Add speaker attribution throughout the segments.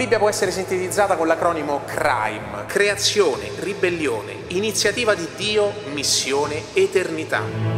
Speaker 1: Bibbia può essere sintetizzata con l'acronimo CRIME: creazione, ribellione, iniziativa di Dio, missione, eternità.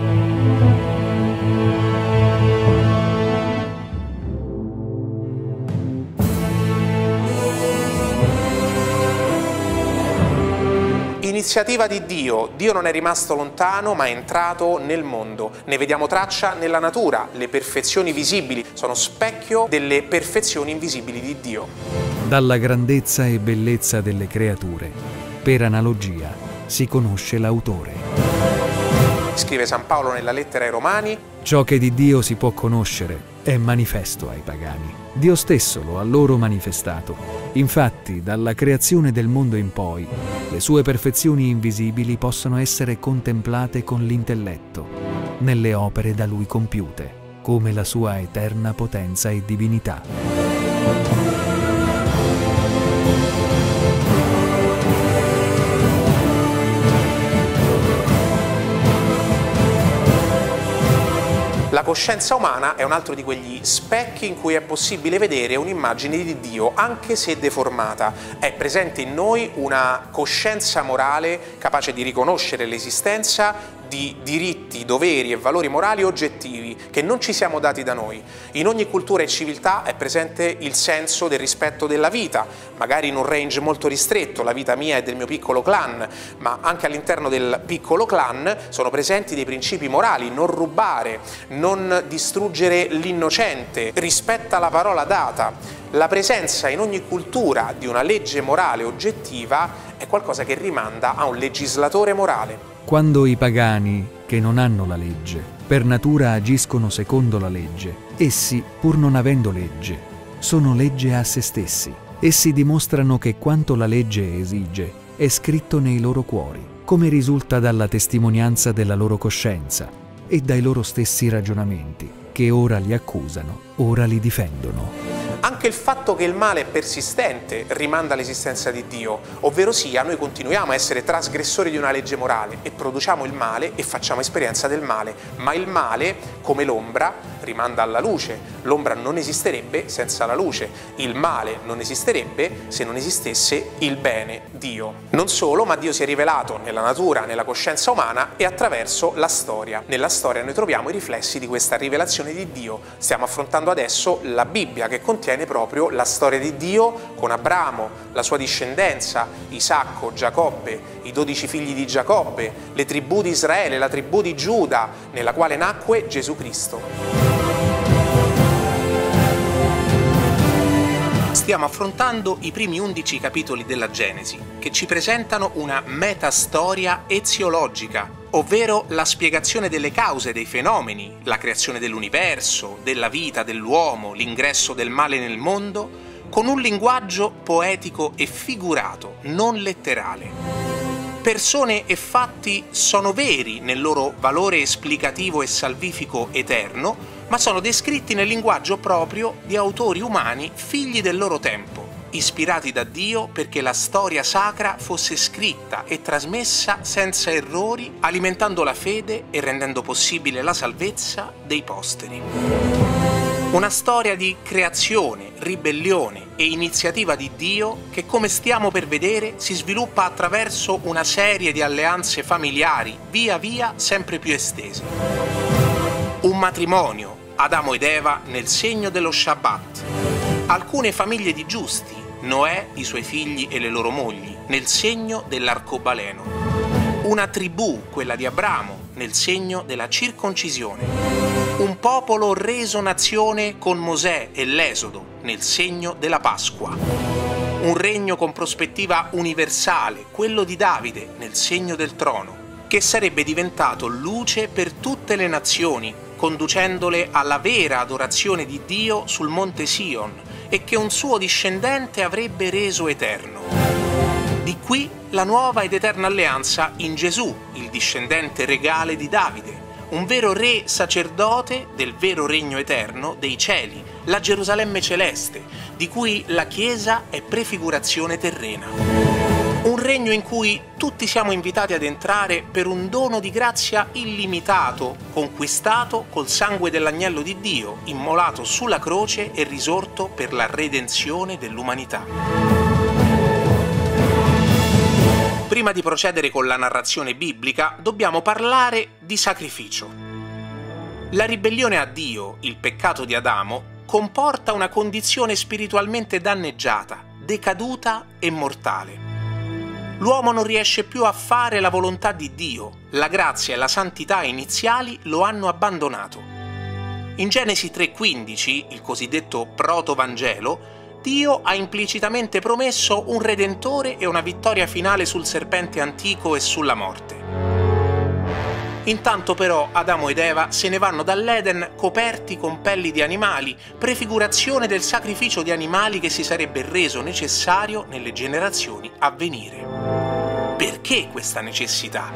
Speaker 1: Iniziativa di Dio. Dio non è rimasto lontano, ma è entrato nel mondo. Ne vediamo traccia nella natura. Le perfezioni visibili sono specchio delle perfezioni invisibili di Dio.
Speaker 2: Dalla grandezza e bellezza delle creature, per analogia, si conosce l'autore.
Speaker 1: Scrive San Paolo nella lettera ai Romani:
Speaker 2: ciò che di Dio si può conoscere è manifesto ai pagani. Dio stesso lo ha loro manifestato. Infatti, dalla creazione del mondo in poi, le sue perfezioni invisibili possono essere contemplate con l'intelletto, nelle opere da Lui compiute, come la sua eterna potenza e divinità.
Speaker 1: La coscienza umana è un altro di quegli specchi in cui è possibile vedere un'immagine di Dio, anche se deformata. È presente in noi una coscienza morale capace di riconoscere l'esistenza di diritti, doveri e valori morali oggettivi che non ci siamo dati da noi. In ogni cultura e civiltà è presente il senso del rispetto della vita, magari in un range molto ristretto, la vita mia e del mio piccolo clan, ma anche all'interno del piccolo clan sono presenti dei principi morali: non rubare, non distruggere l'innocente, rispetta la parola data. La presenza in ogni cultura di una legge morale oggettiva è qualcosa che rimanda a un legislatore morale.
Speaker 2: Quando i pagani, che non hanno la legge, per natura agiscono secondo la legge, essi, pur non avendo legge, sono legge a se stessi. Essi dimostrano che quanto la legge esige è scritto nei loro cuori, come risulta dalla testimonianza della loro coscienza e dai loro stessi ragionamenti, che ora li accusano, ora li difendono.
Speaker 1: Anche il fatto che il male è persistente rimanda all'esistenza di Dio, ovvero sia noi continuiamo a essere trasgressori di una legge morale e produciamo il male e facciamo esperienza del male, ma il male, come l'ombra, rimanda alla luce. L'ombra non esisterebbe senza la luce, il male non esisterebbe se non esistesse il bene, Dio. Non solo, ma Dio si è rivelato nella natura, nella coscienza umana e attraverso la storia. Nella storia noi troviamo i riflessi di questa rivelazione di Dio. Stiamo affrontando adesso la Bibbia, che contiene proprio la storia di Dio con Abramo, la sua discendenza, Isacco, Giacobbe, i 12 figli di Giacobbe, le tribù di Israele, la tribù di Giuda, nella quale nacque Gesù Cristo. Stiamo affrontando i primi 11 capitoli della Genesi, che ci presentano una metastoria eziologica, ovvero la spiegazione delle cause dei fenomeni, la creazione dell'universo, della vita dell'uomo, l'ingresso del male nel mondo, con un linguaggio poetico e figurato, non letterale. Persone e fatti sono veri nel loro valore esplicativo e salvifico eterno, ma sono descritti nel linguaggio proprio di autori umani figli del loro tempo, ispirati da Dio perché la storia sacra fosse scritta e trasmessa senza errori, alimentando la fede e rendendo possibile la salvezza dei posteri. Una storia di creazione, ribellione e iniziativa di Dio che, come stiamo per vedere, si sviluppa attraverso una serie di alleanze familiari via via sempre più estese. Un matrimonio, Adamo ed Eva, nel segno dello Shabbat. Alcune famiglie di giusti, Noè, i suoi figli e le loro mogli, nel segno dell'arcobaleno. Una tribù, quella di Abramo, nel segno della circoncisione. Un popolo reso nazione con Mosè e l'Esodo, nel segno della Pasqua. Un regno con prospettiva universale, quello di Davide, nel segno del trono, che sarebbe diventato luce per tutte le nazioni, conducendole alla vera adorazione di Dio sul monte Sion, e che un suo discendente avrebbe reso eterno. Di qui la nuova ed eterna alleanza in Gesù, il discendente regale di Davide, un vero re sacerdote del vero regno eterno dei cieli, la Gerusalemme celeste, di cui la Chiesa è prefigurazione terrena. Un regno in cui tutti siamo invitati ad entrare per un dono di grazia illimitato, conquistato col sangue dell'agnello di Dio, immolato sulla croce e risorto per la redenzione dell'umanità. Prima di procedere con la narrazione biblica, dobbiamo parlare di sacrificio. La ribellione a Dio, il peccato di Adamo, comporta una condizione spiritualmente danneggiata, decaduta e mortale. L'uomo non riesce più a fare la volontà di Dio, la grazia e la santità iniziali lo hanno abbandonato. In Genesi 3,15, il cosiddetto protovangelo, Dio ha implicitamente promesso un redentore e una vittoria finale sul serpente antico e sulla morte. Intanto però Adamo ed Eva se ne vanno dall'Eden coperti con pelli di animali, prefigurazione del sacrificio di animali che si sarebbe reso necessario nelle generazioni a venire. Perché questa necessità?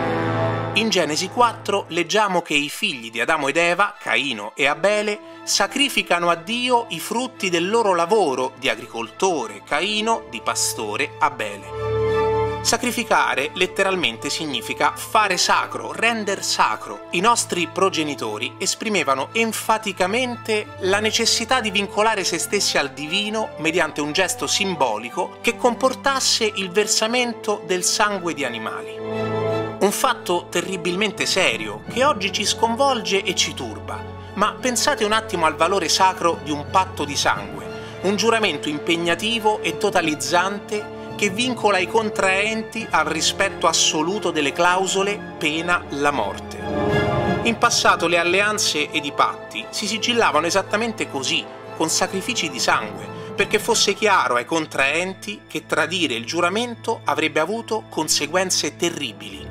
Speaker 1: In Genesi 4 leggiamo che i figli di Adamo ed Eva, Caino e Abele, sacrificano a Dio i frutti del loro lavoro di agricoltore, Caino, di pastore, Abele. Sacrificare letteralmente significa fare sacro, render sacro. I nostri progenitori esprimevano enfaticamente la necessità di vincolare se stessi al divino mediante un gesto simbolico che comportasse il versamento del sangue di animali. Un fatto terribilmente serio che oggi ci sconvolge e ci turba, ma pensate un attimo al valore sacro di un patto di sangue, un giuramento impegnativo e totalizzante che vincola i contraenti al rispetto assoluto delle clausole pena la morte. In passato le alleanze ed i patti si sigillavano esattamente così, con sacrifici di sangue, perché fosse chiaro ai contraenti che tradire il giuramento avrebbe avuto conseguenze terribili.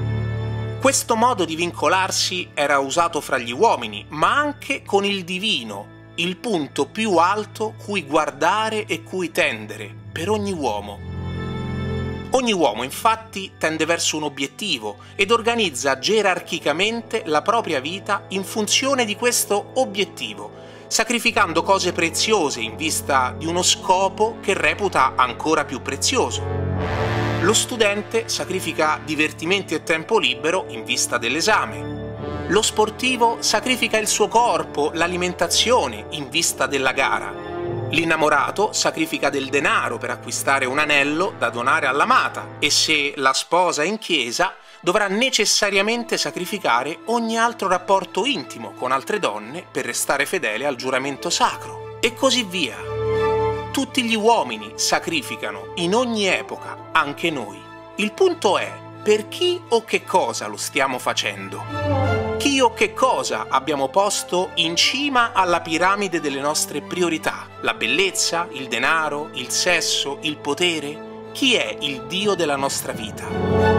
Speaker 1: Questo modo di vincolarsi era usato fra gli uomini, ma anche con il divino, il punto più alto cui guardare e cui tendere per ogni uomo. Ogni uomo infatti tende verso un obiettivo ed organizza gerarchicamente la propria vita in funzione di questo obiettivo, sacrificando cose preziose in vista di uno scopo che reputa ancora più prezioso. Lo studente sacrifica divertimenti e tempo libero in vista dell'esame. Lo sportivo sacrifica il suo corpo, l'alimentazione in vista della gara. L'innamorato sacrifica del denaro per acquistare un anello da donare all'amata e se la sposa è in chiesa dovrà necessariamente sacrificare ogni altro rapporto intimo con altre donne per restare fedele al giuramento sacro e così via. Tutti gli uomini sacrificano in ogni epoca, anche noi. Il punto è per chi o che cosa lo stiamo facendo. Chi o che cosa abbiamo posto in cima alla piramide delle nostre priorità? La bellezza, il denaro, il sesso, il potere? Chi è il Dio della nostra vita?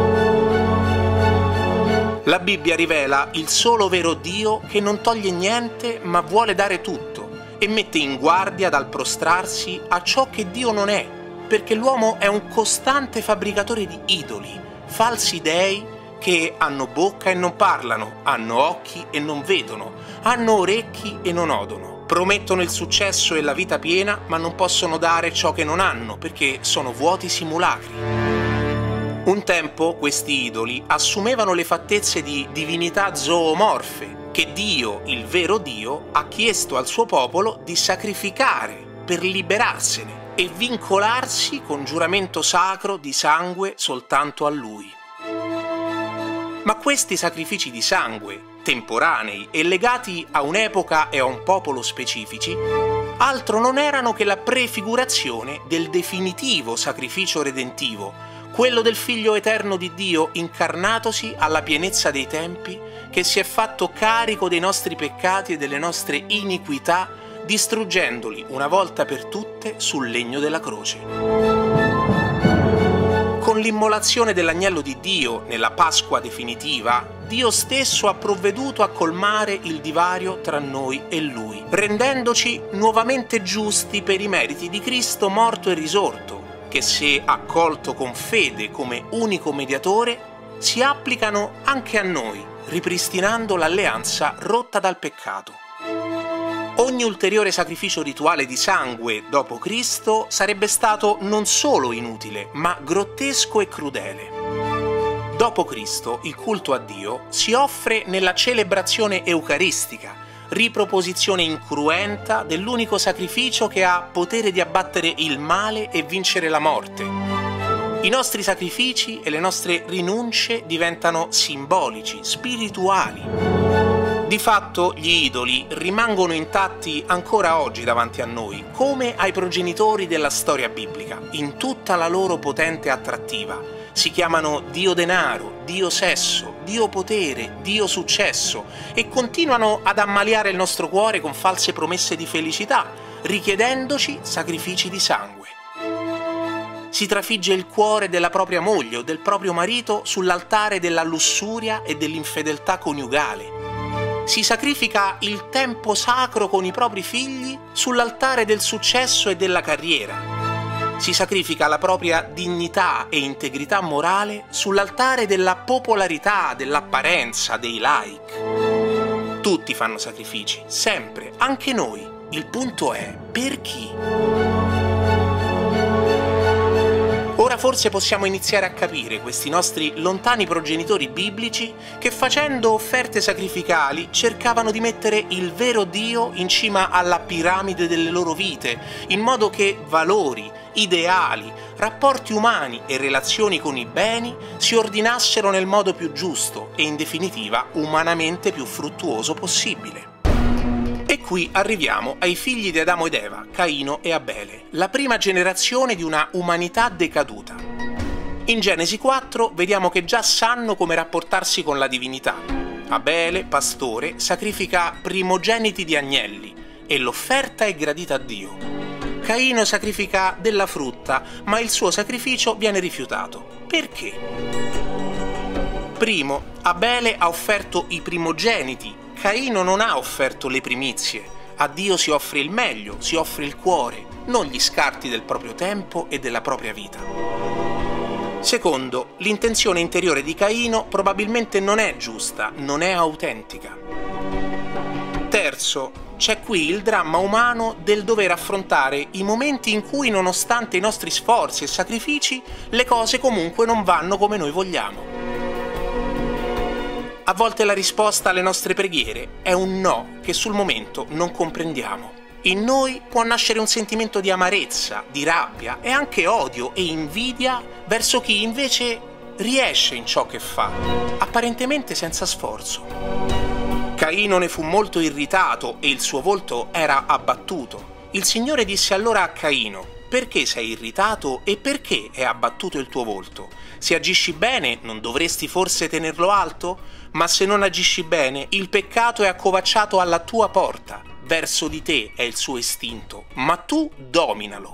Speaker 1: La Bibbia rivela il solo vero Dio che non toglie niente ma vuole dare tutto e mette in guardia dal prostrarsi a ciò che Dio non è, perché l'uomo è un costante fabbricatore di idoli, falsi dei che hanno bocca e non parlano, hanno occhi e non vedono, hanno orecchi e non odono, promettono il successo e la vita piena ma non possono dare ciò che non hanno perché sono vuoti simulacri. Un tempo questi idoli assumevano le fattezze di divinità zoomorfe che Dio, il vero Dio, ha chiesto al suo popolo di sacrificare per liberarsene e vincolarsi con giuramento sacro di sangue soltanto a Lui. Ma questi sacrifici di sangue, temporanei e legati a un'epoca e a un popolo specifici, altro non erano che la prefigurazione del definitivo sacrificio redentivo, quello del Figlio eterno di Dio incarnatosi alla pienezza dei tempi, che si è fatto carico dei nostri peccati e delle nostre iniquità, distruggendoli una volta per tutte sul legno della croce. Con l'immolazione dell'agnello di Dio nella Pasqua definitiva, Dio stesso ha provveduto a colmare il divario tra noi e Lui, rendendoci nuovamente giusti per i meriti di Cristo morto e risorto, che se accolto con fede come unico mediatore, si applicano anche a noi, ripristinando l'alleanza rotta dal peccato. Ogni ulteriore sacrificio rituale di sangue dopo Cristo sarebbe stato non solo inutile, ma grottesco e crudele. Dopo Cristo, il culto a Dio si offre nella celebrazione eucaristica, riproposizione incruenta dell'unico sacrificio che ha potere di abbattere il male e vincere la morte. I nostri sacrifici e le nostre rinunce diventano simbolici, spirituali. Di fatto gli idoli rimangono intatti ancora oggi davanti a noi, come ai progenitori della storia biblica, in tutta la loro potente attrattiva. Si chiamano Dio denaro, Dio sesso, Dio potere, Dio successo e continuano ad ammaliare il nostro cuore con false promesse di felicità, richiedendoci sacrifici di sangue. Si trafigge il cuore della propria moglie o del proprio marito sull'altare della lussuria e dell'infedeltà coniugale. Si sacrifica il tempo sacro con i propri figli sull'altare del successo e della carriera. Si sacrifica la propria dignità e integrità morale sull'altare della popolarità, dell'apparenza, dei like. Tutti fanno sacrifici, sempre, anche noi. Il punto è, per chi? Ora forse possiamo iniziare a capire questi nostri lontani progenitori biblici che facendo offerte sacrificali cercavano di mettere il vero Dio in cima alla piramide delle loro vite, in modo che valori, ideali, rapporti umani e relazioni con i beni si ordinassero nel modo più giusto e in definitiva umanamente più fruttuoso possibile. E qui arriviamo ai figli di Adamo ed Eva, Caino e Abele, la prima generazione di una umanità decaduta. In Genesi 4 vediamo che già sanno come rapportarsi con la divinità. Abele, pastore, sacrifica primogeniti di agnelli e l'offerta è gradita a Dio. Caino sacrifica della frutta, ma il suo sacrificio viene rifiutato. Perché? Primo, Abele ha offerto i primogeniti. Caino non ha offerto le primizie. A Dio si offre il meglio, si offre il cuore, non gli scarti del proprio tempo e della propria vita. Secondo, l'intenzione interiore di Caino probabilmente non è giusta, non è autentica. Terzo, c'è qui il dramma umano del dover affrontare i momenti in cui, nonostante i nostri sforzi e sacrifici, le cose comunque non vanno come noi vogliamo. A volte la risposta alle nostre preghiere è un no che sul momento non comprendiamo. In noi può nascere un sentimento di amarezza, di rabbia e anche odio e invidia verso chi invece riesce in ciò che fa, apparentemente senza sforzo. Caino ne fu molto irritato e il suo volto era abbattuto. Il Signore disse allora a Caino: perché sei irritato e perché è abbattuto il tuo volto? Se agisci bene, non dovresti forse tenerlo alto? Ma se non agisci bene, il peccato è accovacciato alla tua porta. Verso di te è il suo istinto, ma tu dominalo.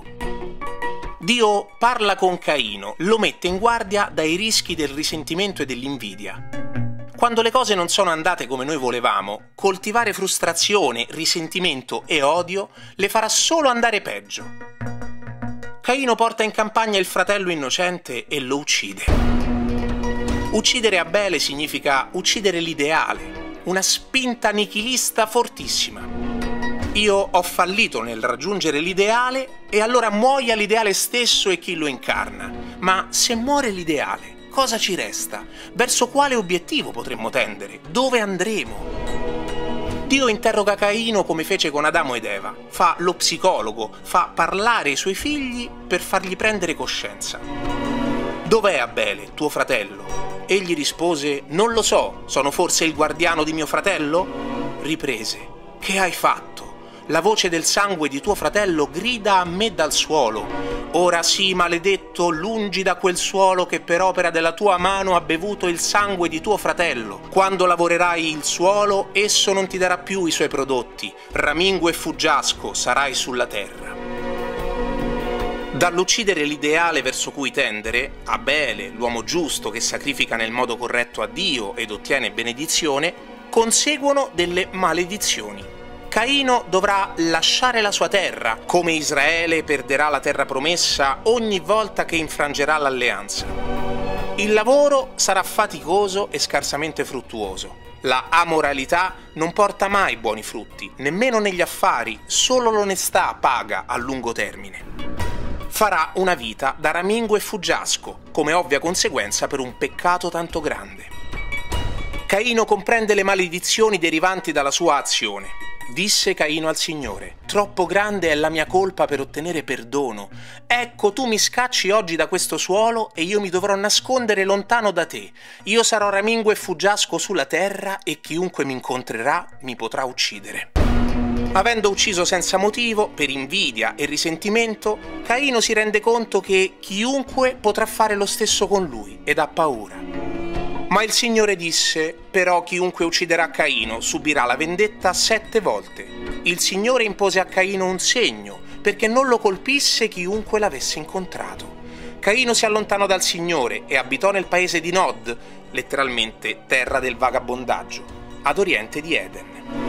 Speaker 1: Dio parla con Caino, lo mette in guardia dai rischi del risentimento e dell'invidia. Quando le cose non sono andate come noi volevamo, coltivare frustrazione, risentimento e odio le farà solo andare peggio. Caino porta in campagna il fratello innocente e lo uccide. Uccidere Abele significa uccidere l'ideale, una spinta nichilista fortissima. Io ho fallito nel raggiungere l'ideale e allora muoia l'ideale stesso e chi lo incarna. Ma se muore l'ideale, cosa ci resta? Verso quale obiettivo potremmo tendere? Dove andremo? Dio interroga Caino come fece con Adamo ed Eva, fa lo psicologo, fa parlare i suoi figli per fargli prendere coscienza. Dov'è Abele, tuo fratello? Egli rispose: non lo so, sono forse il guardiano di mio fratello? Riprese: che hai fatto? La voce del sangue di tuo fratello grida a me dal suolo. Ora sii maledetto, lungi da quel suolo che per opera della tua mano ha bevuto il sangue di tuo fratello. Quando lavorerai il suolo, esso non ti darà più i suoi prodotti. Ramingo e fuggiasco sarai sulla terra. Dall'uccidere l'ideale verso cui tendere, Abele, l'uomo giusto che sacrifica nel modo corretto a Dio ed ottiene benedizione, conseguono delle maledizioni. Caino dovrà lasciare la sua terra, come Israele perderà la terra promessa ogni volta che infrangerà l'alleanza. Il lavoro sarà faticoso e scarsamente fruttuoso. La amoralità non porta mai buoni frutti, nemmeno negli affari, solo l'onestà paga a lungo termine. Farà una vita da ramingo e fuggiasco, come ovvia conseguenza per un peccato tanto grande. Caino comprende le maledizioni derivanti dalla sua azione. Disse Caino al Signore: «Troppo grande è la mia colpa per ottenere perdono. Ecco, tu mi scacci oggi da questo suolo e io mi dovrò nascondere lontano da te. Io sarò ramingo e fuggiasco sulla terra e chiunque mi incontrerà mi potrà uccidere». Avendo ucciso senza motivo, per invidia e risentimento, Caino si rende conto che chiunque potrà fare lo stesso con lui ed ha paura. Ma il Signore disse: «Però chiunque ucciderà Caino subirà la vendetta 7 volte». Il Signore impose a Caino un segno, perché non lo colpisse chiunque l'avesse incontrato. Caino si allontanò dal Signore e abitò nel paese di Nod, letteralmente terra del vagabondaggio, ad oriente di Eden.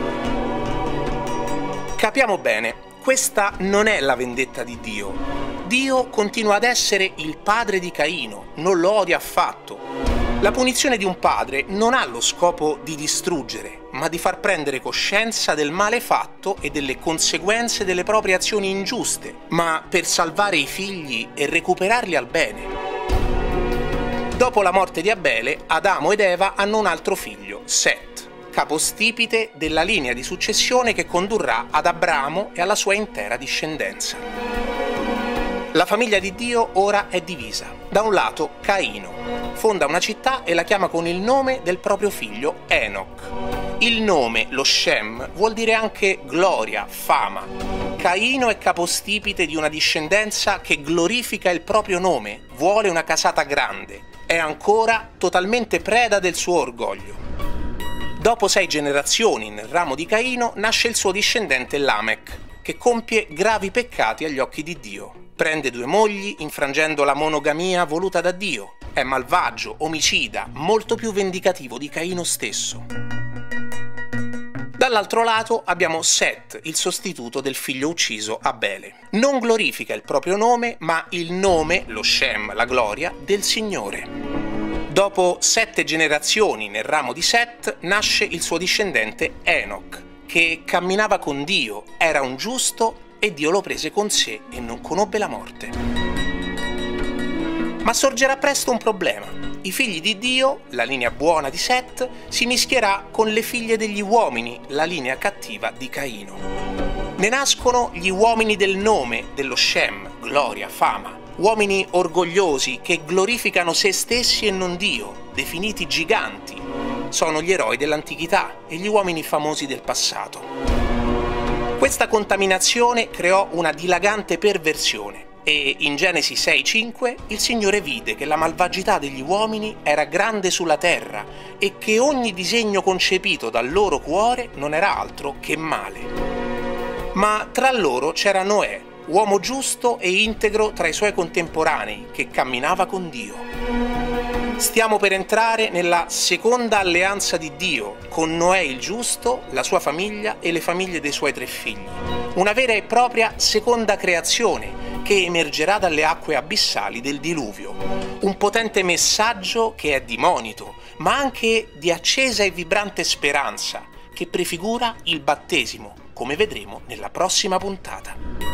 Speaker 1: Capiamo bene, questa non è la vendetta di Dio. Dio continua ad essere il padre di Caino, non lo odia affatto. La punizione di un padre non ha lo scopo di distruggere, ma di far prendere coscienza del male fatto e delle conseguenze delle proprie azioni ingiuste, ma per salvare i figli e recuperarli al bene. Dopo la morte di Abele, Adamo ed Eva hanno un altro figlio, Set, capostipite della linea di successione che condurrà ad Abramo e alla sua intera discendenza. La famiglia di Dio ora è divisa. Da un lato Caino fonda una città e la chiama con il nome del proprio figlio Enoch. Il nome, lo Shem, vuol dire anche gloria, fama. Caino è capostipite di una discendenza che glorifica il proprio nome, vuole una casata grande, è ancora totalmente preda del suo orgoglio. Dopo 6 generazioni nel ramo di Caino nasce il suo discendente Lamech, che compie gravi peccati agli occhi di Dio. Prende 2 mogli, infrangendo la monogamia voluta da Dio. È malvagio, omicida, molto più vendicativo di Caino stesso. Dall'altro lato abbiamo Set, il sostituto del figlio ucciso Abele. Non glorifica il proprio nome, ma il nome, lo Shem, la gloria, del Signore. Dopo 7 generazioni nel ramo di Set nasce il suo discendente Enoch, che camminava con Dio, era un giusto e Dio lo prese con sé e non conobbe la morte. Ma sorgerà presto un problema. I figli di Dio, la linea buona di Set, si mischierà con le figlie degli uomini, la linea cattiva di Caino. Ne nascono gli uomini del nome, dello Shem, gloria, fama. Uomini orgogliosi che glorificano se stessi e non Dio, definiti giganti. Sono gli eroi dell'antichità e gli uomini famosi del passato. Questa contaminazione creò una dilagante perversione e in Genesi 6,5 il Signore vide che la malvagità degli uomini era grande sulla terra e che ogni disegno concepito dal loro cuore non era altro che male. Ma tra loro c'era Noè, uomo giusto e integro tra i suoi contemporanei, che camminava con Dio. Stiamo per entrare nella seconda alleanza di Dio, con Noè il giusto, la sua famiglia e le famiglie dei suoi 3 figli. Una vera e propria seconda creazione che emergerà dalle acque abissali del diluvio. Un potente messaggio che è di monito, ma anche di accesa e vibrante speranza, che prefigura il battesimo, come vedremo nella prossima puntata.